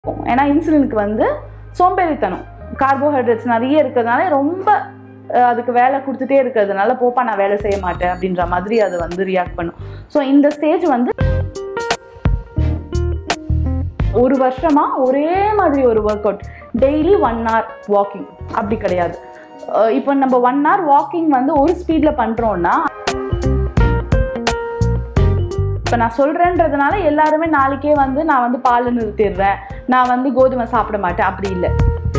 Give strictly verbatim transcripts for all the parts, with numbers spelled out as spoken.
ஏன்னா இன்சுலினுக்கு வந்து சோம்பேறித்தனம், கார்போஹைட்ரேட்ஸ் நிறைய இருக்கிறதுனால ரொம்ப அதுக்கு வேலை கொடுத்துட்டே இருக்கிறதுனால போப்பா நான் வேலை செய்ய மாட்டேன் அப்படின்ற மாதிரி அது வந்து ரியாக்ட் பண்ணும். ஸோ இந்த ஸ்டேஜ் வந்து ஒரு வருஷமா ஒரே மாதிரி ஒரு workout, daily one hour walking அப்படி கிடையாது. இப்போ நம்ம ஒன் ஹவர் வாக்கிங் வந்து ஒரு ஸ்பீடில் பண்ணுறோன்னா, இப்போ நான் சொல்கிறேன்றதுனால எல்லாருமே நாளைக்கே வந்து நான் வந்து பால் நிறுத்திடுறேன், நான் வந்து கோதுமை சாப்பிட மாட்டேன் அப்படி இல்லை.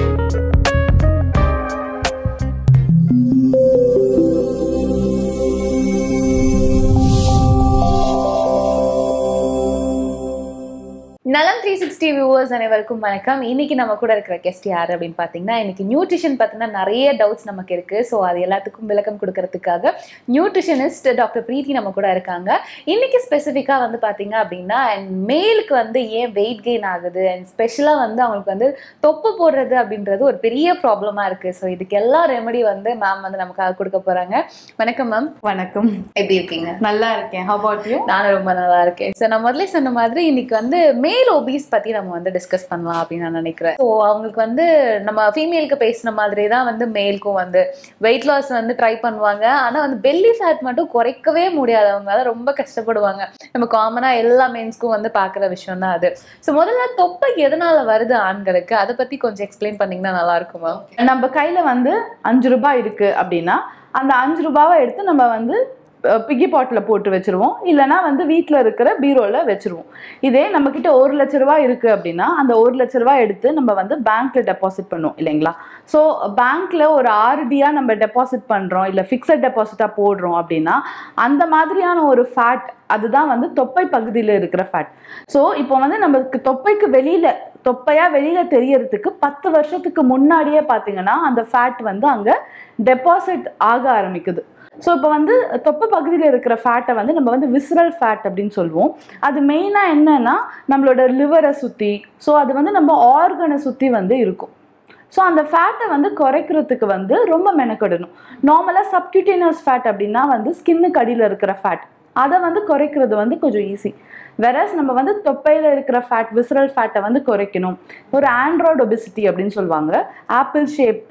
நலம் த்ரீ சிக்ஸ்டி வியூவர்ஸ் அனைவருக்கும் வணக்கம். இன்னைக்கு நம்ம கூட இருக்கிற கெஸ்ட் யார் அப்படின்னு பார்த்தீங்கன்னா, இன்னைக்கு நியூட்ரிஷன் பற்றின நிறைய டவுட்ஸ் நமக்கு இருக்குது. ஸோ அது எல்லாத்துக்கும் விளக்கம் கொடுக்கறதுக்காக நியூட்ரிஷனிஸ்ட் டாக்டர் பிரீத்தி நம்ம கூட இருக்காங்க. இன்னைக்கு ஸ்பெசிஃபிக்காக வந்து பார்த்தீங்க அப்படின்னா, அண்ட் மேலுக்கு வந்து ஏன் வெயிட் கெயின் ஆகுது அண்ட் ஸ்பெஷலாக வந்து அவங்களுக்கு வந்து தொப்பு போடுறது அப்படின்றது ஒரு பெரிய ப்ராப்ளமாக இருக்குது. ஸோ இதுக்கு எல்லா ரெமெடி வந்து மேம் வந்து நமக்காக கொடுக்க போகிறாங்க. வணக்கம் மேம். வணக்கம், எப்படி இருக்கீங்க? நல்லா இருக்கேன். How about you? நானும் ரொம்ப நல்லா இருக்கேன். ஸோ நான் முதல்ல சொன்ன மாதிரி இன்னைக்கு வந்து மேல் ஒபீஸ் பத்தி நம்ம வந்து டிஸ்கஸ் பண்ணலாம் அப்படின்னு நான் நினைக்கிறேன். ஸோ அவங்களுக்கு வந்து நம்ம ஃபீமேலுக்கு பேசின மாதிரி தான் வந்து மேலுக்கும் வந்து வெயிட் லாஸ் வந்து ட்ரை பண்ணுவாங்க. ஆனால் வந்து பெல்லி ஃபேட் மட்டும் குறைக்கவே முடியாது, அவங்களால ரொம்ப கஷ்டப்படுவாங்க. நம்ம காமனாக எல்லா மென்ஸ்க்கும் வந்து பார்க்குற விஷயம் தான் அது. ஸோ முதல்ல தொப்பை எதனால வருது ஆண்களுக்கு, அதை பத்தி கொஞ்சம் எக்ஸ்பிளைன் பண்ணீங்கன்னா நல்லா இருக்குமா? நம்ம கையில வந்து அஞ்சு ரூபாய் இருக்கு அப்படின்னா அந்த அஞ்சு ரூபாவை எடுத்து நம்ம வந்து பிக்கி பாட்டில் போட்டு வச்சுருவோம், இல்லைனா வந்து வீட்டில் இருக்கிற பீரோவில் வச்சுருவோம். இதே நம்மக்கிட்ட ஒரு லட்ச ரூபா இருக்குது அப்படின்னா அந்த ஒரு லட்ச ரூபா எடுத்து நம்ம வந்து பேங்க்கில் டெபாசிட் பண்ணுவோம் இல்லைங்களா? ஸோ பேங்க்கில் ஒரு ஆர்டியாக நம்ம டெபாசிட் பண்ணுறோம், இல்லை ஃபிக்ஸட் டெபாசிட்டாக போடுறோம் அப்படின்னா அந்த மாதிரியான ஒரு ஃபேட் அதுதான் வந்து தொப்பை பகுதியில் இருக்கிற ஃபேட். ஸோ இப்போ வந்து நமக்கு தொப்பைக்கு வெளியில் தொப்பையாக வெளியில் தெரியறதுக்கு பத்து வருஷத்துக்கு முன்னாடியே பார்த்தீங்கன்னா அந்த ஃபேட் வந்து அங்கே டெபாசிட் ஆக ஆரம்பிக்குது. ஸோ இப்போ வந்து தொப்பை பகுதியில் இருக்கிற ஃபேட்டை வந்து நம்ம வந்து விஸ்ரல் ஃபேட் அப்படின்னு சொல்லுவோம். அது மெயினாக என்னன்னா நம்மளோட லிவரை சுற்றி, ஸோ அது வந்து நம்ம ஆர்கனை சுற்றி வந்து இருக்கும். ஸோ அந்த ஃபேட்டை வந்து குறைக்கிறதுக்கு வந்து ரொம்ப மெனக்கெடணும். நார்மலாக சப்டியூட்டேனியஸ் ஃபேட் அப்படின்னா வந்து ஸ்கின்னுக்கு அடியில் இருக்கிற ஃபேட், அதை வந்து குறைக்கிறது வந்து கொஞ்சம் ஈஸி. வெரஸ் நம்ம வந்து தொப்பையில் இருக்கிற ஃபேட் விஸ்ரல் ஃபேட்டை வந்து குறைக்கணும். ஒரு ஆண்ட்ராய்டு ஒபிசிட்டி அப்படின்னு சொல்லுவாங்க, ஆப்பிள் ஷேப்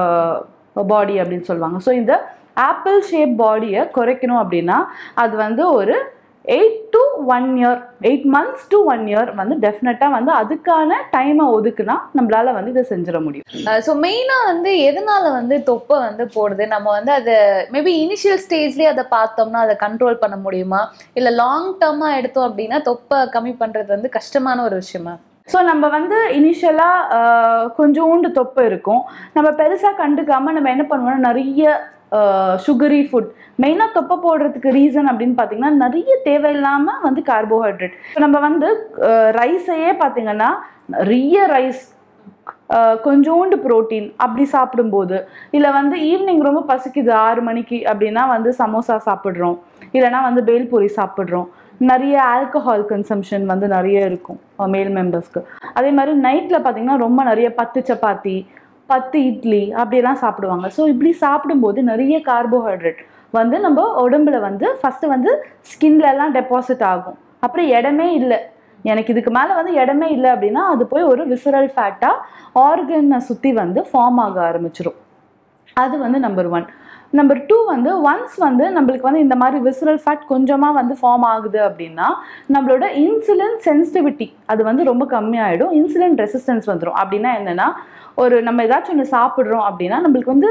பாடி அப்படின்னு சொல்லுவாங்க. ஸோ இந்த ஆப்பிள் ஷேப் பாடியை குறைக்கணும் அப்படின்னா அது வந்து ஒரு eight to one year eight months to one year வந்து டெஃபினட்டாக வந்து அதுக்கான டைமை ஒதுக்குனா நம்மளால வந்து இதை செஞ்சிட முடியும். ஸோ மெயினாக வந்து எதனால வந்து தொப்பை வந்து போடுது, நம்ம வந்து அதை மேபி இனிஷியல் ஸ்டேஜ்லேயே அதை பார்த்தோம்னா அதை கண்ட்ரோல் பண்ண முடியுமா, இல்லை லாங் டேர்மாக எடுத்தோம் அப்படின்னா தொப்பை கம்மி பண்ணுறது வந்து கஷ்டமான ஒரு விஷயமா? ஸோ நம்ம வந்து இனிஷியலாக கொஞ்சோண்டு தொப்பை இருக்கும், நம்ம பெருசாக கண்டுக்காமல் நம்ம என்ன பண்ணுவோம்னா நிறைய சுகரி ஃபுட், மெயினாக தொப்பை போடுறதுக்கு ரீசன் அப்படின்னு பார்த்தீங்கன்னா நிறைய தேவையில்லாமல் வந்து கார்போஹைட்ரேட். நம்ம வந்து ரைஸையே பார்த்தீங்கன்னா நிறைய ரைஸ், கொஞ்சோண்டு ப்ரோட்டீன் அப்படி சாப்பிடும்போது, இல்லை வந்து ஈவினிங் ரொம்ப பசிக்குது ஆறு மணிக்கு அப்படின்னா வந்து சமோசா சாப்பிட்றோம், இல்லைனா வந்து பேல்பூரி சாப்பிட்றோம், நிறைய ஆல்கஹால் கன்சம்ஷன் வந்து நிறைய இருக்கும் மேல் மெம்பர்ஸ்க்கு. அதே மாதிரி நைட்டில் பார்த்தீங்கன்னா ரொம்ப நிறைய பத்து சப்பாத்தி பத்து இட்லி அப்படியெல்லாம் சாப்பிடுவாங்க. ஸோ இப்படி சாப்பிடும்போது நிறைய கார்போஹைட்ரேட் வந்து நம்ம உடம்புல வந்து ஃபஸ்ட்டு வந்து ஸ்கின்லலாம் டெபாசிட் ஆகும். அப்புறம் இடமே இல்லை, எனக்கு இதுக்கு மேலே வந்து இடமே இல்லை அப்படின்னா அது போய் ஒரு விசரல் ஃபேட்டாக ஆர்கனை சுற்றி வந்து ஃபார்ம் ஆக ஆரம்பிச்சிடும். அது வந்து நம்பர் ஒன். நம்பர் டூ வந்து ஒன்ஸ் வந்து நம்மளுக்கு வந்து இந்த மாதிரி விசரல் ஃபேட் கொஞ்சமாக வந்து ஃபார்ம் ஆகுது அப்படின்னா நம்மளோட இன்சுலின் சென்சிட்டிவிட்டி அது வந்து ரொம்ப கம்மியாயிடும், இன்சுலின் ரெசிஸ்டன்ஸ் வந்துடும். அப்படின்னா என்னென்னா, ஒரு நம்ம ஏதாச்சும் ஒன்று சாப்பிட்றோம் அப்படின்னா நம்மளுக்கு வந்து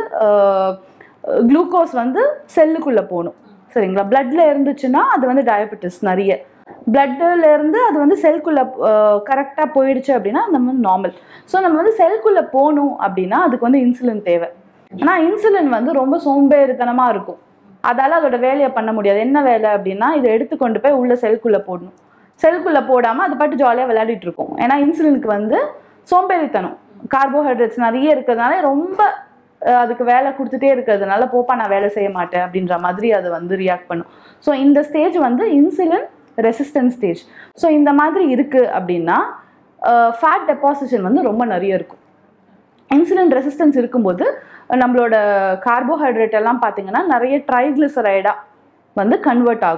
குளுக்கோஸ் வந்து செல்லுக்குள்ளே போகணும் சரிங்களா? பிளட்ல இருந்துச்சுன்னா அது வந்து டயபெட்டிஸ், நிறைய பிளட்ல இருந்து அது வந்து செல்குள்ளே கரெக்டாக போயிடுச்சு அப்படின்னா நம்ம வந்து நார்மல். ஸோ நம்ம வந்து செல்குள்ளே போகணும் அப்படின்னா அதுக்கு வந்து இன்சுலின் தேவை. ஆனால் இன்சுலின் வந்து ரொம்ப சோம்பேறித்தனமாக இருக்கும், அதால் அதோட வேலையை பண்ண முடியாது. என்ன வேலை அப்படின்னா இதை எடுத்து கொண்டு போய் உள்ள செல்குள்ளே போடணும். செல்குள்ளே போடாமல் அது பாட்டு ஜாலியாக விளையாடிட்டு இருக்கும். ஏன்னா இன்சுலினுக்கு வந்து சோம்பேறித்தனம், கார்போஹைட்ரேட்ஸ் நிறைய இருக்கிறதுனால ரொம்ப அதுக்கு வேலை கொடுத்துட்டே இருக்கிறதுனால போப்பா நான் வேலை செய்ய மாட்டேன் அப்படின்ற மாதிரி அது வந்து ரியாக்ட் பண்ணும். ஸோ இந்த ஸ்டேஜ் வந்து இன்சுலின் ரெசிஸ்டன்ஸ் ஸ்டேஜ். ஸோ இந்த மாதிரி இருக்குது அப்படின்னா ஃபேட் டெபாசிஷன் வந்து ரொம்ப நிறைய இருக்கும். இன்சுலின் ரெசிஸ்டன்ஸ் இருக்கும்போது நம்மளோட கார்போஹைட்ரேட் எல்லாம் பார்த்தீங்கன்னா நிறைய ட்ரைக்ளிசரைடாக வந்து கன்வெர்ட் ஆகும்.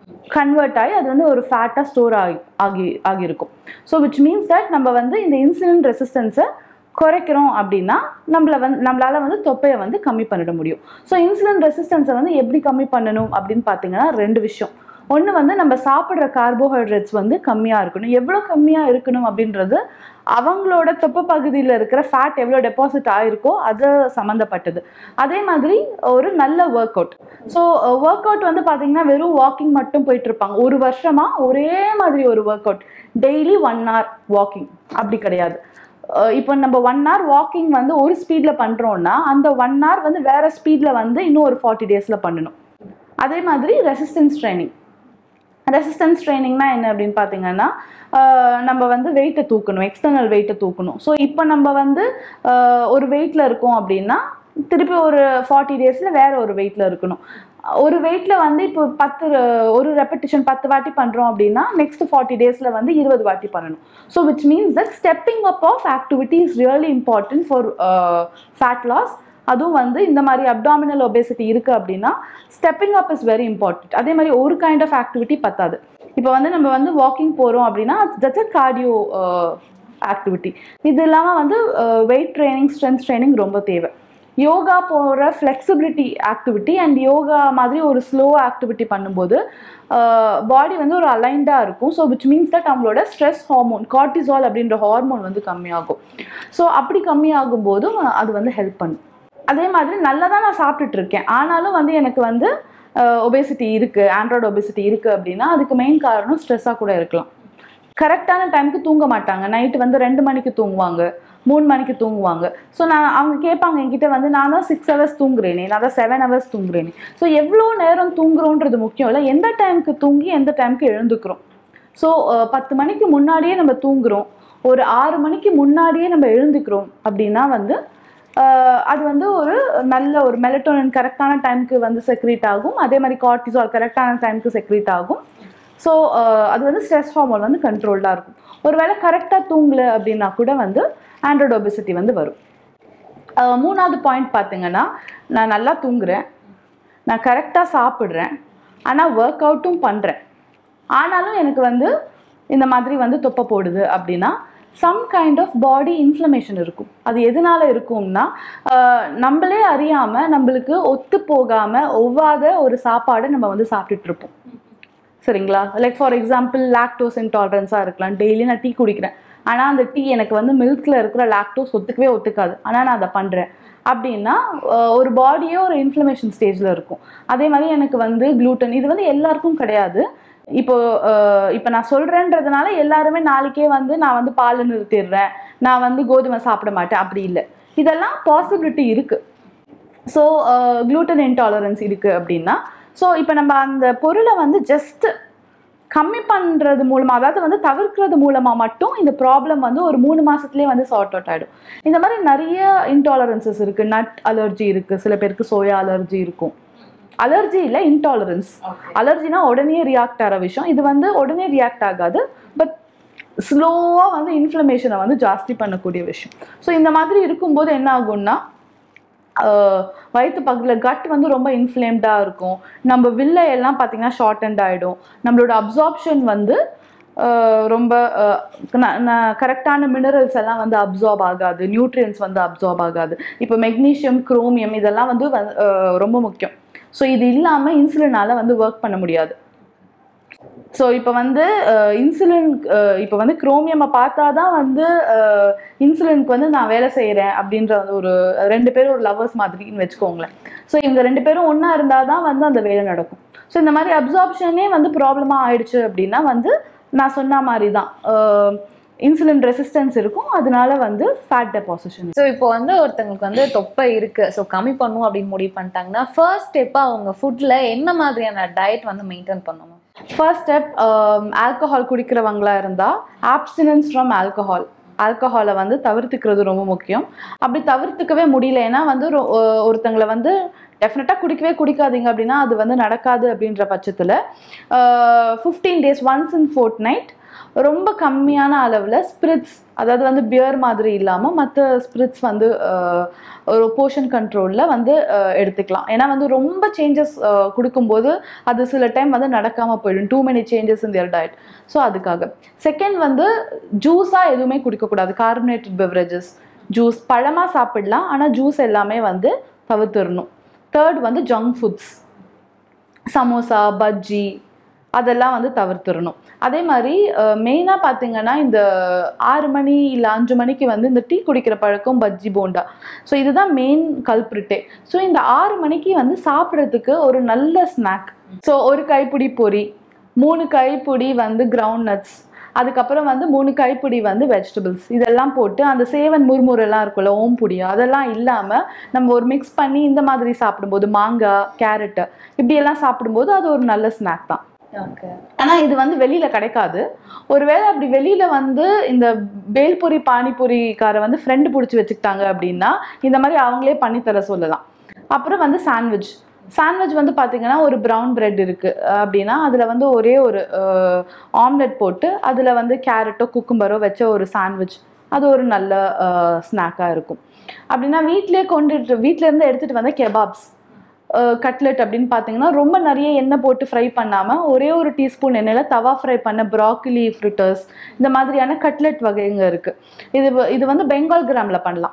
கன்வெர்ட் ஆகி அது வந்து ஒரு ஃபேட்டாக ஸ்டோர் ஆகி ஆகி ஆகியிருக்கும். ஸோ விச் மீன்ஸ் தட் நம்ம வந்து இந்த இன்சுலின் ரெசிஸ்டன்ஸை குறைக்கிறோம் அப்படின்னா நம்மளை வந்து நம்மளால் வந்து தொப்பையை வந்து கம்மி பண்ணிட முடியும். ஸோ இன்சுலின் ரெசிஸ்டன்ஸை வந்து எப்படி கம்மி பண்ணணும் அப்படின்னு பார்த்தீங்கன்னா ரெண்டு விஷயம். ஒன்று வந்து நம்ம சாப்பிட்ற கார்போஹைட்ரேட்ஸ் வந்து கம்மியாக இருக்கணும். எவ்வளோ கம்மியாக இருக்கணும் அப்படின்றது அவங்களோட தொப்பை பகுதியில் இருக்கிற ஃபேட் எவ்வளோ டெபாசிட் ஆகிருக்கோ அது சம்மந்தப்பட்டது. அதே மாதிரி ஒரு நல்ல workout. So workout வந்து பார்த்தீங்கன்னா வெறும் வாக்கிங் மட்டும் போயிட்டு இருப்பாங்க. ஒரு வருஷமாக ஒரே மாதிரி ஒரு workout daily one hour walking அப்படி கிடையாது. இப்போ நம்ம ஒன் ஹவர் வாக்கிங் வந்து ஒரு ஸ்பீடில் பண்ணுறோன்னா அந்த ஒன் ஹவர் வந்து வேறு ஸ்பீடில் வந்து இன்னும் ஒரு ஃபார்ட்டி டேஸில் பண்ணணும். அதே மாதிரி ரெசிஸ்டன்ஸ் ட்ரைனிங். ரெசிஸ்டன்ஸ் ட்ரைனிங்னா என்ன அப்படின்னு பார்த்தீங்கன்னா நம்ம வந்து வெயிட்டை தூக்கணும், எக்ஸ்டர்னல் வெயிட்டை தூக்கணும். ஸோ இப்போ நம்ம வந்து ஒரு வெயிட்டில் இருக்கோம் அப்படின்னா திருப்பி ஒரு ஃபார்ட்டி டேஸில் வேறு ஒரு வெயிட்டில் இருக்கணும். ஒரு வெயிட்டில் வந்து இப்போ பத்து ஒரு ரெப்படிஷன் பத்து வாட்டி பண்ணுறோம் அப்படின்னா நெக்ஸ்ட் ஃபார்ட்டி டேஸில் வந்து இருபது வாட்டி பண்ணணும். So which means that stepping up of activity is really important for fat loss. அதுவும் வந்து இந்த மாதிரி அப்டாமினல் ஒபேசிட்டி இருக்குது அப்படின்னா stepping up is very important. அதே மாதிரி ஒரு கைண்ட் ஆஃப் ஆக்டிவிட்டி பத்தாது. இப்போ வந்து நம்ம வந்து வாக்கிங் போகிறோம் அப்படின்னா தட்ஸ் அ கார்டியோ ஆக்டிவிட்டி. இது இல்லாமல் வந்து வெயிட் ட்ரைனிங், ஸ்ட்ரென்த் ட்ரைனிங் ரொம்ப தேவை. யோகா போகிற ஃப்ளெக்சிபிலிட்டி ஆக்டிவிட்டி அண்ட் யோகா மாதிரி ஒரு ஸ்லோ ஆக்டிவிட்டி பண்ணும்போது பாடி வந்து ஒரு அலைண்டாக இருக்கும். ஸோ விச் மீன்ஸ் தட் அவங்களோட ஸ்ட்ரெஸ் ஹார்மோன் கார்டிசால் அப்படின்ற ஹார்மோன் வந்து கம்மியாகும். ஸோ அப்படி கம்மியாகும் போதும் அது வந்து ஹெல்ப் பண்ணும். அதே மாதிரி நல்லா தான் நான் சாப்பிட்டுட்டு இருக்கேன், ஆனாலும் வந்து எனக்கு வந்து ஒபேசிட்டி இருக்குது, ஆண்ட்ராய்டு ஒபேசிட்டி இருக்குது அப்படின்னா அதுக்கு மெயின் காரணம் ஸ்ட்ரெஸ்ஸாக கூட இருக்கலாம். கரெக்டான டைமுக்கு தூங்க மாட்டாங்க. நைட்டு வந்து ரெண்டு மணிக்கு தூங்குவாங்க, மூணு மணிக்கு தூங்குவாங்க. ஸோ நான் அவங்க கேட்பாங்க என்கிட்ட வந்து நான் தான் சிக்ஸ் ஹவர்ஸ் தூங்குறேனே, நான் தான் செவன் ஹவர்ஸ் தூங்குறேனே. ஸோ எவ்வளோ நேரம் தூங்குறோன்றது முக்கியம் இல்லை, எந்த டைமுக்கு தூங்கி எந்த டைமுக்கு எழுந்துக்கிறோம். ஸோ பத்து மணிக்கு முன்னாடியே நம்ம தூங்குறோம், ஒரு ஆறு மணிக்கு முன்னாடியே நம்ம எழுந்துக்கிறோம் அப்படின்னா வந்து அது வந்து ஒரு நல்ல ஒரு மெலட்டோனின் கரெக்டான டைமுக்கு வந்து செக்ரீட் ஆகும். அதே மாதிரி கார்டிசால் கரெக்டான டைமுக்கு செக்ரீட் ஆகும். ஸோ அது வந்து ஸ்ட்ரெஸ் ஹார்மோன் வந்து கண்ட்ரோல்டாக இருக்கும். ஒரு வேளை கரெக்டாக தூங்கலை அப்படின்னா கூட வந்து ஆண்ட்ராய்டு ஒபேசிட்டி வந்து வரும். மூணாவது பாயிண்ட் பார்த்தீங்கன்னா நான் நல்லா தூங்குறேன், நான் கரெக்டாக சாப்பிட்றேன், ஆனால் ஒர்க் அவுட்டும் பண்ணுறேன், ஆனாலும் எனக்கு வந்து இந்த மாதிரி வந்து தொப்பை போடுது அப்படின்னா some kind of body inflammation இருக்கும். அது எதனால இருக்கும்னா நம்மளே அறியாமல் நம்மளுக்கு ஒத்து போகாமல் ஒவ்வாத ஒரு சாப்பாடை நம்ம வந்து சாப்பிட்டுட்டு இருப்போம். சரிங்களா? லைக் ஃபார் எக்ஸாம்பிள் லாக்டோஸ் இன்டாலரன்ஸாக இருக்கலாம். டெய்லி நான் டீ குடிக்கிறேன், ஆனால் அந்த டீ எனக்கு வந்து மில்கில் இருக்கிற லாக்டோஸ் ஒத்துக்கவே ஒத்துக்காது, ஆனால் நான் அதை பண்ணுறேன் அப்படின்னா ஒரு பாடியே ஒரு இன்ஃப்ளமேஷன் ஸ்டேஜில் இருக்கும். அதே மாதிரி எனக்கு வந்து குளூட்டன், இது வந்து எல்லாருக்கும் கிடையாது. இப்போ இப்போ நான் சொல்கிறேன்றதுனால எல்லாருமே நாளைக்கே வந்து நான் வந்து பால் நிறுத்திடுறேன், நான் வந்து கோதுமை சாப்பிட மாட்டேன் அப்படி இல்லை. இதெல்லாம் பாசிபிலிட்டி இருக்குது. ஸோ குளூட்டன் இன்டாலரன்ஸ் இருக்குது அப்படின்னா ஸோ இப்போ நம்ம அந்த பொருளை வந்து ஜஸ்ட் கம்மி பண்ணுறது மூலமாக, அதாவது வந்து தவிர்க்கிறது மூலமாக மட்டும் இந்த ப்ராப்ளம் வந்து ஒரு மூணு மாதத்துலேயே வந்து சார்ட் அவுட் ஆகிடும். இந்த மாதிரி நிறைய இன்டாலரன்சஸ் இருக்குது. நட் அலர்ஜி இருக்குது, சில பேருக்கு சோயா அலர்ஜி இருக்கும். அலர்ஜி இல்லை, இன்டாலரன்ஸ். அலர்ஜினா உடனே ரியாக்ட் ஆகிற விஷயம், இது வந்து உடனே ரியாக்ட் ஆகாது, பட் ஸ்லோவாக வந்து இன்ஃப்ளமேஷனை வந்து ஜாஸ்தி பண்ணக்கூடிய விஷயம். ஸோ இந்த மாதிரி இருக்கும்போது என்ன ஆகும்னா வயிற்று பக்கத்தில் கட் வந்து ரொம்ப இன்ஃப்ளேம்டாக இருக்கும். நம்ம வில்லை எல்லாம் பார்த்திங்கன்னா ஷார்ட் அண்ட் ஆகிடும். நம்மளோட அப்சார்ப்ஷன் வந்து ரொம்ப கரெக்டான மினரல்ஸ் எல்லாம் வந்து அப்சார்ப் ஆகாது, நியூட்ரியன்ஸ் வந்து அப்சார்ப் ஆகாது. இப்போ மெக்னீஷியம், குரோமியம் இதெல்லாம் வந்து ரொம்ப முக்கியம். ஸோ இது இல்லாமல் இன்சுலினால் வந்து ஒர்க் பண்ண முடியாது. ஸோ இப்போ வந்து இன்சுலின் இப்போ வந்து குரோமியமை பார்த்தா தான் வந்து இன்சுலினுக்கு வந்து நான் வேலை செய்கிறேன் அப்படின்ற ஒரு ரெண்டு பேரும் ஒரு லவ்வர்ஸ் மாதிரின்னு வச்சுக்கோங்களேன். ஸோ இவங்க ரெண்டு பேரும் ஒன்றா இருந்தால் தான் வந்து அந்த வேலை நடக்கும். ஸோ இந்த மாதிரி அப்சார்ப்ஷனே வந்து ப்ராப்ளமாக ஆயிடுச்சு அப்படின்னா வந்து நான் சொன்ன மாதிரி தான் இன்சுலின் ரெசிஸ்டன்ஸ் இருக்கும், அதனால வந்து ஃபேட் டெபாசிஷன். ஸோ இப்போ வந்து ஒருத்தங்களுக்கு வந்து தொப்பை இருக்கு, ஸோ கம்மி பண்ணும் அப்படின்னு முடிவு பண்ணிட்டாங்கன்னா ஃபர்ஸ்ட் ஸ்டெப்பாக அவங்க ஃபுட்டில் என்ன மாதிரியான டயட் வந்து மெயின்டைன் பண்ணணும்? ஃபர்ஸ்ட் ஸ்டெப், ஆல்கஹால் குடிக்கிறவங்களா இருந்தால் ஆப்ஸ்டினன்ஸ் ஃப்ரம் ஆல்கஹால், ஆல்கஹாலை வந்து தவிர்த்துக்கிறது ரொம்ப முக்கியம். அப்படி தவிர்த்துக்கவே முடியல, ஏன்னா வந்து ஒருத்தங்களை வந்து டெஃபினட்டாக குடிக்கவே குடிக்காதீங்க அப்படின்னா அது வந்து நடக்காது. அப்படின்ற பட்சத்தில் fifteen days once in fortnight ரொம்ப கம்மியான அளவில் ஸ்பிரிட்ஸ், அதாவது வந்து பியர் மாதிரி இல்லாமல் மற்ற ஸ்பிரிட்ஸ் வந்து ஒரு போர்ஷன் கண்ட்ரோலில் வந்து எடுத்துக்கலாம். ஏன்னா வந்து ரொம்ப சேஞ்சஸ் கொடுக்கும்போது அது சில டைம் வந்து நடக்காமல் போயிடும். Too many changes in their diet. So அதுக்காக. செகண்ட் வந்து ஜூஸாக எதுவுமே குடிக்கக்கூடாது. கார்பனேட்டட் பெவரேஜஸ், ஜூஸ் பழமாக சாப்பிடலாம், ஆனால் ஜூஸ் எல்லாமே வந்து தவிர்த்துடணும். தேர்ட் வந்து ஜங்க் ஃபுட்ஸ், சமோசா, பஜ்ஜி அதெல்லாம் வந்து தவிர்த்துடணும். அதே மாதிரி மெயினாக பார்த்தீங்கன்னா இந்த ஆறு மணி இல்லை அஞ்சு மணிக்கு வந்து இந்த டீ குடிக்கிற பழக்கம், பஜ்ஜி போண்டா, ஸோ இதுதான் மெயின் கல்பிரிட்டே. ஸோ இந்த ஆறு மணிக்கு வந்து சாப்பிட்றதுக்கு ஒரு நல்ல ஸ்நாக். ஸோ ஒரு கைப்பிடி பொரி, மூணு கைப்பிடி வந்து கிரவுண்ட் நட்ஸ், அதுக்கப்புறம் வந்து மூணு கைப்பிடி வந்து வெஜிடபிள்ஸ், இதெல்லாம் போட்டு அந்த சேவன் முறுமுறெல்லாம் இருக்குல்ல, ஓம்புடியா, அதெல்லாம் இல்லாமல் நம்ம ஒரு மிக்ஸ் பண்ணி இந்த மாதிரி சாப்பிடும்போது, மாங்காய், கேரட்டு இப்படியெல்லாம் சாப்பிடும்போது அது ஒரு நல்ல ஸ்நாக் தான். ஆனால் இது வந்து வெளியில கிடைக்காது. ஒருவேளை அப்படி வெளியில வந்து இந்த பேல்பூரி பானிபூரிக்கார வந்து ஃப்ரெண்டு பிடிச்சி வச்சுக்கிட்டாங்க அப்படின்னா இந்த மாதிரி அவங்களே பண்ணித்தர சொல்லலாம். அப்புறம் வந்து சாண்ட்விச். சாண்ட்விச் வந்து பார்த்தீங்கன்னா ஒரு ப்ரௌன் பிரெட் இருக்குது அப்படின்னா அதில் வந்து ஒரே ஒரு ஆம்லெட் போட்டு அதில் வந்து கேரட்டோ குக்கும்பரோ வச்ச ஒரு சாண்ட்விச், அது ஒரு நல்ல ஸ்நாக்காக இருக்கும். அப்படின்னா வீட்டிலே கொண்டுட்டு வீட்டிலேருந்து எடுத்துகிட்டு வந்த கெபாப்ஸ், கட்லெட் அப்படின்னு பார்த்தீங்கன்னா ரொம்ப நிறைய எண்ணெய் போட்டு ஃப்ரை பண்ணாமல் ஒரே ஒரு டீஸ்பூன் எண்ணெயில் தவா ஃப்ரை பண்ண ப்ராக்கலி ஃப்ரிட்டர்ஸ், இந்த மாதிரியான கட்லெட் வகைங்க இருக்குது. இது இது வந்து பெங்கால் கிராமில் பண்ணலாம்.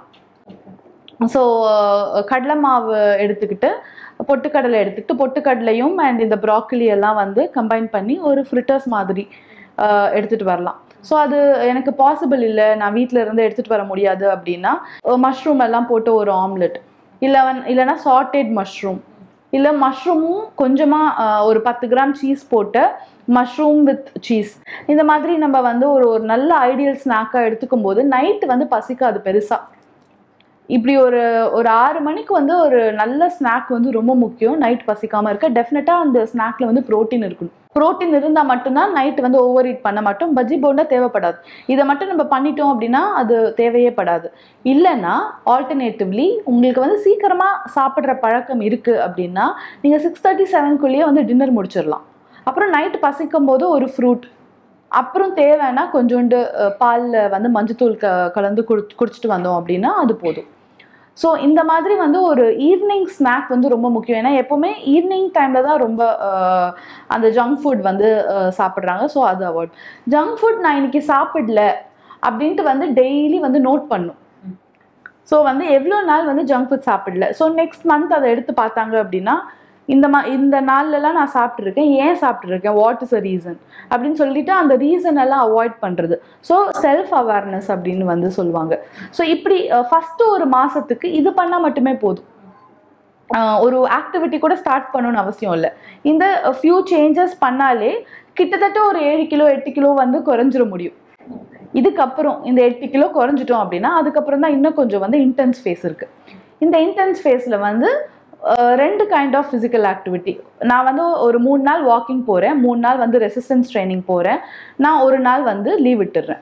ஸோ கடலை மாவு எடுத்துக்கிட்டு, பொட்டுக்கடலை எடுத்துக்கிட்டு, பொட்டுக்கடலையும் அண்ட் இந்த ப்ராக்கலி எல்லாம் வந்து கம்பைன் பண்ணி ஒரு ஃப்ரிட்டர்ஸ் மாதிரி எடுத்துகிட்டு வரலாம். ஸோ அது எனக்கு பாசிபிள் இல்லை, நான் வீட்டில் இருந்து எடுத்துகிட்டு வர முடியாது அப்படின்னா மஷ்ரூம் எல்லாம் போட்டு ஒரு ஆம்லெட், இல்லை இல்லைன்னா சாட்டேட் மஷ்ரூம், இல்லை மஷ்ரூமும் கொஞ்சமாக ஒரு பத்து கிராம் சீஸ் போட்டு மஷ்ரூம் வித் சீஸ், இந்த மாதிரி நம்ம வந்து ஒரு ஒரு நல்ல ஐடியல் ஸ்நாக்காக எடுத்துக்கும் போது நைட்டு வந்து பசிக்காது பெருசாக. இப்படி ஒரு ஒரு ஆறு மணிக்கு வந்து ஒரு நல்ல ஸ்நாக் வந்து ரொம்ப முக்கியம் நைட் பசிக்காமல் இருக்க. டெஃபினட்டாக அந்த ஸ்நாக்கில் வந்து ப்ரோட்டீன் இருக்கணும். ப்ரோட்டீன் இருந்தால் மட்டும்தான் நைட்டு வந்து ஓவர் ஈட் பண்ண மாட்டோம். பஜ்ஜி போண்டா தேவைப்படாது. இதை மட்டும் நம்ம பண்ணிட்டோம் அப்படின்னா அது தேவையே படாது. இல்லைன்னா ஆல்டர்னேட்டிவ்லி உங்களுக்கு வந்து சீக்கிரமாக சாப்பிட்ற பழக்கம் இருக்குது அப்படின்னா நீங்கள் சிக்ஸ் தேர்ட்டி செவன்குள்ளேயே வந்து டின்னர் முடிச்சிடலாம். அப்புறம் நைட்டு பசிக்கும் போது ஒரு ஃப்ரூட், அப்புறம் தேவைன்னா கொஞ்சோண்டு பாலில் வந்து மஞ்சத்தூள் க கலந்து குடி குடிச்சிட்டு வந்தோம் அப்படின்னா அது போதும். ஸோ இந்த மாதிரி வந்து ஒரு ஈவினிங் ஸ்நாக் வந்து ரொம்ப முக்கியம். ஏன்னா எப்போவுமே ஈவினிங் டைமில் தான் ரொம்ப அந்த ஜங்க் ஃபுட் வந்து சாப்பிட்றாங்க. ஸோ அது அவாய்ட். ஜங்க் ஃபுட் நான் இன்னைக்கு சாப்பிடல அப்படின்ட்டு வந்து டெய்லி வந்து நோட் பண்ணும். ஸோ வந்து எவ்வளோ நாள் வந்து ஜங்க் ஃபுட் சாப்பிடல, ஸோ நெக்ஸ்ட் மந்த் அதை எடுத்து பார்த்தாங்க அப்படின்னா இந்த மா இந்த நாள்லலாம் நான் சாப்பிட்ருக்கேன், ஏன் சாப்பிட்ருக்கேன், வாட் இஸ் அ ரீசன் அப்படின்னு சொல்லிட்டு அந்த ரீசன் எல்லாம் அவாய்ட் பண்ணுறது. ஸோ செல்ஃப் அவேர்னஸ் அப்படின்னு வந்து சொல்லுவாங்க. ஸோ இப்படி ஃபஸ்ட்டு ஒரு மாதத்துக்கு இது பண்ணால் மட்டுமே போதும். ஒரு ஆக்டிவிட்டி கூட ஸ்டார்ட் பண்ணணும்னு அவசியம் இல்லை. இந்த ஃபியூ சேஞ்சஸ் பண்ணாலே கிட்டத்தட்ட ஒரு ஏழு கிலோ எட்டு கிலோ வந்து குறைஞ்சிட முடியும். இதுக்கப்புறம் இந்த எட்டு கிலோ குறைஞ்சிட்டோம் அப்படின்னா அதுக்கப்புறம் தான் இன்னும் கொஞ்சம் வந்து இன்டென்ஸ் ஃபேஸ் இருக்குது. இந்த இன்டென்ஸ் ஃபேஸில் வந்து ரெண்டு கைண்ட் ஆஃப் ஃபிசிக்கல் ஆக்டிவிட்டி. நான் வந்து ஒரு மூணு நாள் வாக்கிங் போகிறேன், மூணு நாள் வந்து ரெசிஸ்டன்ஸ் ட்ரைனிங் போகிறேன், நான் ஒரு நாள் வந்து லீவ் விட்டுடுறேன்.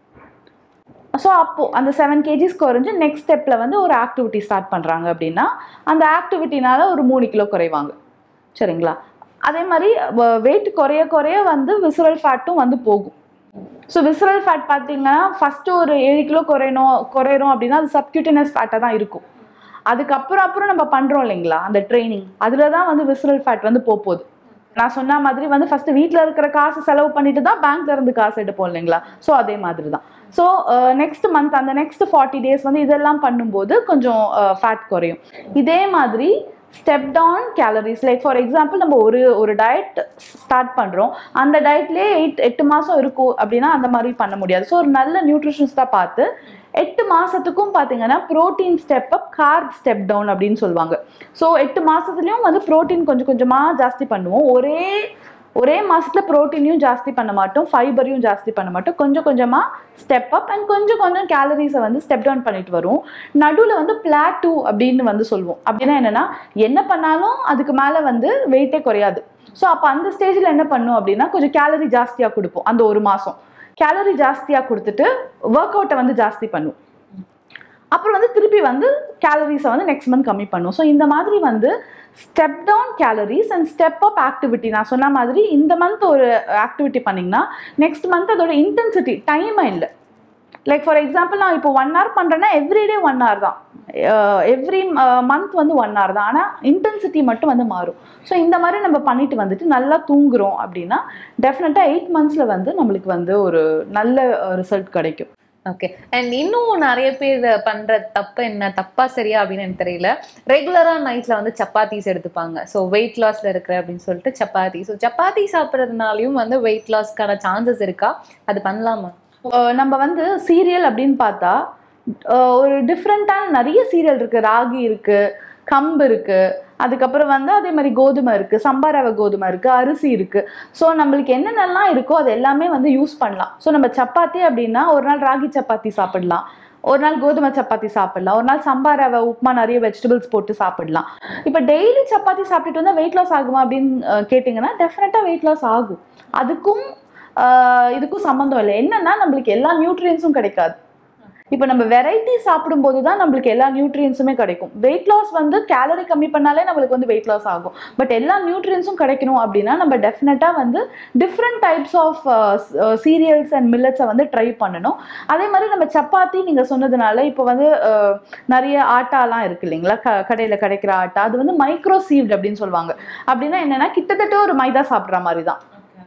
ஸோ அப்போது அந்த செவன் கேஜிஸ் குறைஞ்சு நெக்ஸ்ட் ஸ்டெப்பில் வந்து ஒரு ஆக்டிவிட்டி ஸ்டார்ட் பண்ணுறாங்க அப்படின்னா அந்த ஆக்டிவிட்டினால ஒரு மூணு கிலோ குறைவாங்க. சரிங்களா? அதே மாதிரி வெயிட் குறைய குறைய வந்து விசுரல் ஃபேட்டும் வந்து போகும். ஸோ விசுரல் ஃபேட் பார்த்தீங்கன்னா ஃபஸ்ட்டு ஒரு ஏழு கிலோ குறையணும் குறையிறோம் அப்படின்னா அது சப்கியூட்டனஸ் ஃபேட்டாக தான் இருக்கும். அதுக்கப்புறம் அப்புறம் நம்ம பண்ணுறோம் இல்லைங்களா அந்த ட்ரைனிங், அதில் தான் வந்து விசுரல் ஃபேட் வந்து போகுது. நான் சொன்ன மாதிரி வந்து ஃபஸ்ட்டு வீட்டில் இருக்கிற காசு செலவு பண்ணிட்டு தான் பேங்க்ல இருந்து காசு எடுப்போம் இல்லைங்களா? ஸோ அதே மாதிரி தான். ஸோ நெக்ஸ்ட் மந்த் அந்த நெக்ஸ்ட் ஃபார்ட்டி டேஸ் வந்து இதெல்லாம் பண்ணும்போது கொஞ்சம் ஃபேட் குறையும். இதே மாதிரி step down calories, like for example நம்ம ஒரு ஒரு டயட் ஸ்டார்ட் பண்ணுறோம், அந்த டயட்லேயே எயிட் எட்டு மாதம் இருக்கும் அப்படின்னா அந்த மாதிரி பண்ண முடியாது. ஸோ ஒரு நல்ல நியூட்ரிஷன்ஸ் தான் பார்த்து எட்டு மாதத்துக்கும் பார்த்தீங்கன்னா protein step up, carb step down அப்படின்னு சொல்லுவாங்க. ஸோ எட்டு மாதத்துலேயும் வந்து ப்ரோட்டீன் கொஞ்சம் கொஞ்சமாக ஜாஸ்தி பண்ணுவோம். ஒரே ஒரே மாதத்தில் ப்ரோட்டீனையும் ஜாஸ்தி பண்ண மாட்டோம், ஃபைபரையும் ஜாஸ்தி பண்ண மாட்டோம். கொஞ்சம் கொஞ்சமாக ஸ்டெப் அப் அண்ட் கொஞ்சம் கொஞ்சம் கேலரிஸை வந்து ஸ்டெப் டவுன் பண்ணிட்டு வருவோம். நடுவில் வந்து பிளாட்டூ அப்படின்னு வந்து சொல்லுவோம். அப்படின்னா என்னென்னா என்ன பண்ணாலும் அதுக்கு மேலே வந்து வெயிட்டே குறையாது. ஸோ அப்போ அந்த ஸ்டேஜில் என்ன பண்ணும் அப்படின்னா கொஞ்சம் கேலரி ஜாஸ்தியாக கொடுப்போம். அந்த ஒரு மாதம் கேலரி ஜாஸ்தியாக கொடுத்துட்டு ஒர்க் அவுட்டை வந்து ஜாஸ்தி பண்ணுவோம். அப்புறம் வந்து திருப்பி வந்து கேலரிஸை வந்து நெக்ஸ்ட் மந்த் கம்மி பண்ணுவோம். ஸோ இந்த மாதிரி வந்து step down calories and step up activity. நான் சொன்ன மாதிரி இந்த மந்த் ஒரு ஆக்டிவிட்டி பண்ணிங்கன்னா நெக்ஸ்ட் மந்த் அதோட இன்டென்சிட்டி டைமே இல்லை. லைக் ஃபார் எக்ஸாம்பிள் நான் இப்போ ஒன் ஹவர் பண்ணுறேன்னா எவ்ரிடே ஒன் ஹவர் தான். எவ்ரி மந்த் வந்து ஒன் ஹவர் தான், ஆனால் இன்டென்சிட்டி மட்டும் வந்து மாறும். ஸோ இந்த மாதிரி நம்ம பண்ணிட்டு வந்துட்டு நல்லா தூங்குறோம் அப்படின்னா டெஃபினட்டாக எயிட் மந்த்ஸில் வந்து நம்மளுக்கு வந்து ஒரு நல்ல ரிசல்ட் கிடைக்கும். ஓகே. அண்ட் இன்னும் நிறைய பேர் பண்ற தப்பு என்ன, தப்பா சரியா அப்படின்னு எனக்கு தெரியல, ரெகுலரா நைட்ல வந்து சப்பாத்திஸ் எடுத்துப்பாங்க. ஸோ வெயிட் லாஸ்ல இருக்கிற அப்படின்னு சொல்லிட்டு சப்பாத்தி. ஸோ சப்பாத்தி சாப்பிட்றதுனாலையும் வந்து வெயிட் லாஸ்க்கான சான்சஸ் இருக்கா? அது பண்ணலாமா? நம்ம வந்து சீரியல் அப்படின்னு பார்த்தா ஒரு டிஃப்ரெண்ட்டான நிறைய சீரியல் இருக்கு. ராகி இருக்கு, கம்பு இருக்கு, அதுக்கப்புறம் வந்து அதே மாதிரி கோதுமை இருக்கு, சம்பா ரவை கோதுமை இருக்கு, அரிசி இருக்கு. ஸோ நம்மளுக்கு என்னென்னலாம் இருக்கோ அது எல்லாமே வந்து யூஸ் பண்ணலாம். ஸோ நம்ம சப்பாத்தி அப்படின்னா ஒரு நாள் ராகி சப்பாத்தி சாப்பிடலாம், ஒரு நாள் கோதுமை சப்பாத்தி சாப்பிடலாம், ஒரு நாள் சம்பா ரவை உப்புமா நிறைய வெஜிடபிள்ஸ் போட்டு சாப்பிடலாம். இப்போ டெய்லி சப்பாத்தி சாப்பிட்டுட்டு வந்தால் வெயிட் லாஸ் ஆகுமா அப்படின்னு கேட்டிங்கன்னா டெஃபினட்டாக வெயிட் லாஸ் ஆகும். அதுக்கும் இதுக்கும் சம்மந்தம் இல்லை. என்னன்னா நம்மளுக்கு எல்லா நியூட்ரியன்ஸும் கிடைக்காது. இப்போ நம்ம வெரைட்டி சாப்பிடும்போது தான் நம்மளுக்கு எல்லா நியூட்ரியன்ஸுமே கிடைக்கும். வெயிட் லாஸ் வந்து கேலரி கம்மி பண்ணாலே நம்மளுக்கு வந்து வெயிட் லாஸ் ஆகும். பட் எல்லா நியூட்ரியன்ஸும் கிடைக்கணும் அப்படின்னா நம்ம டெஃபினட்டாக வந்து different types of cereals and மில்லட்ஸை வந்து ட்ரை பண்ணணும். அதே மாதிரி நம்ம சப்பாத்தி நீங்கள் சொன்னதுனால இப்போ வந்து நிறைய ஆட்டாலாம் இருக்கு இல்லைங்களா, க கடையில் கிடைக்கிற ஆட்டா, அது வந்து மைக்ரோ சீவ்ட் அப்படின்னு சொல்லுவாங்க. அப்படின்னா என்னென்னா கிட்டத்தட்ட ஒரு மைதா சாப்பிட்ற மாதிரி தான்.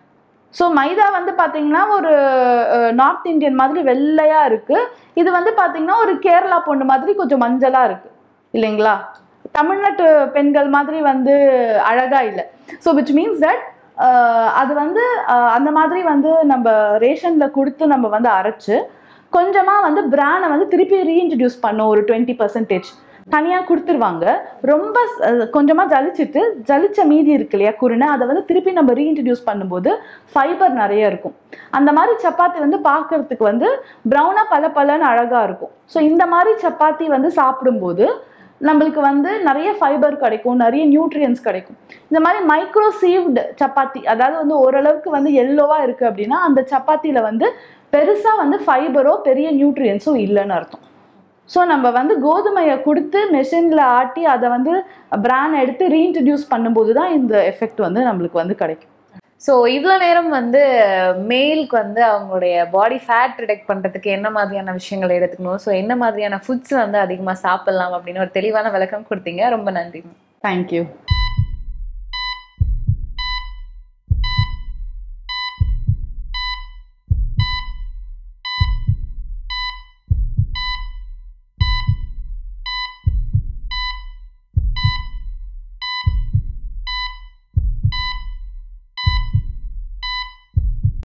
ஸோ மைதா வந்து பார்த்தீங்கன்னா ஒரு நார்த் இந்தியன் மாதிரி வெள்ளையாக இருக்குது. இது வந்து பார்த்தீங்கன்னா ஒரு கேரளா பொண்ணு மாதிரி கொஞ்சம் மஞ்சளாக இருக்குது இல்லைங்களா, தமிழ்நாட்டு பெண்கள் மாதிரி வந்து அழகாக இல்லை. ஸோ விச் மீன்ஸ் தட் அது வந்து அந்த மாதிரி வந்து நம்ம ரேஷனில் கொடுத்து நம்ம வந்து அரைச்சி கொஞ்சமாக வந்து பிரானை வந்து திருப்பி ரீஇன்ட்ரடியூஸ் பண்ணோம். ஒரு டுவெண்ட்டி பர்சன்டேஜ் தனியாக கொடுத்துருவாங்க. ரொம்ப கொஞ்சமாக ஜலிச்சுட்டு ஜலிச்ச மீதி இருக்கு இல்லையா குருணை, அதை வந்து திருப்பி நம்ம ரீஇன்ட்ரடியூஸ் பண்ணும்போது ஃபைபர் நிறைய இருக்கும். அந்த மாதிரி சப்பாத்தி வந்து பார்க்கறதுக்கு வந்து ப்ரௌனாக பல பலன்னு அழகாக இருக்கும். ஸோ இந்த மாதிரி சப்பாத்தி வந்து சாப்பிடும்போது நம்மளுக்கு வந்து நிறைய ஃபைபர் கிடைக்கும், நிறைய நியூட்ரியன்ஸ் கிடைக்கும். இந்த மாதிரி மைக்ரோ சீவ்டு சப்பாத்தி, அதாவது வந்து ஓரளவுக்கு வந்து எல்லோவாக இருக்குது அப்படின்னா அந்த சப்பாத்தியில் வந்து பெருசாக வந்து ஃபைபரோ பெரிய நியூட்ரியன்ஸும் இல்லைன்னு அர்த்தம். ஸோ நம்ம வந்து கோதுமையை கொடுத்து மெஷினில் ஆட்டி அதை வந்து பிரான் எடுத்து ரீஇன்ட்ரடியூஸ் பண்ணும்போது தான் இந்த எஃபெக்ட் வந்து நம்மளுக்கு வந்து கிடைக்கும். ஸோ இவ்வளோ நேரம் வந்து மேலுக்கு வந்து அவங்களுடைய பாடி ஃபேட் ரிடக்ட் பண்ணுறதுக்கு என்ன மாதிரியான விஷயங்கள் எடுத்துக்கணும், ஸோ என்ன மாதிரியான ஃபுட்ஸ் வந்து அதிகமாக சாப்பிட்லாம் அப்படின்னு ஒரு தெளிவான விளக்கம் கொடுத்தீங்க. ரொம்ப நன்றி. தேங்க்யூ.